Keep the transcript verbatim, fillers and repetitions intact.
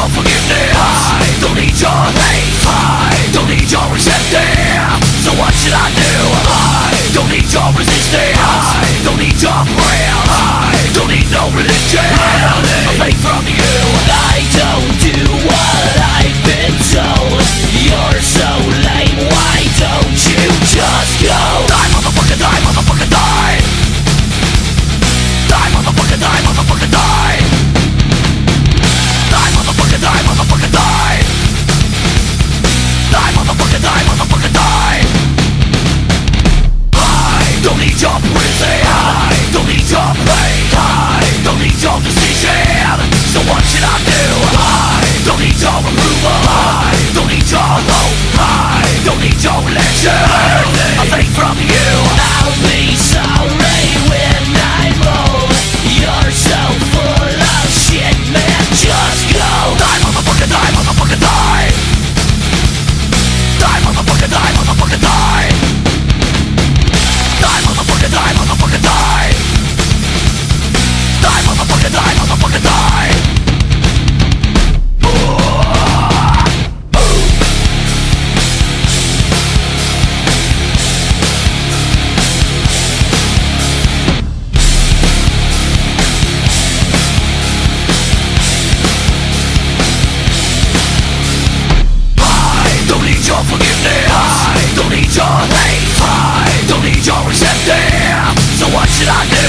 your forgiveness, I don't need your hate, I don't need your resentment. So what should I do? I don't need your resistance, I don't need your prayer, I don't need no religion. A faith from you. I don't do what I've been told. You're so lame, why don't you just go? Die, motherfucker, die, motherfucker, die. Die, motherfucker, die, motherfucker, die. Die, motherfucker, die, motherfucker, die. Die, motherfucker, die, motherfucker, die. I don't need your prison, I don't need your pain, I don't need your decision. So what should I do? I don't need your approval, I don't need your hope, I don't need your election. A faith from you. I'll be sorry when I'm old. You're so full of shit, man, just go. Die, motherfucker, die, motherfucker, die. Die, motherfucker, die, motherfucker, die. Die, motherfucker, die, motherfucker, die. Die, motherfucker, die, motherfucker, die. Your forgiveness, I don't need your hate, I don't need your resentment. So what should I do?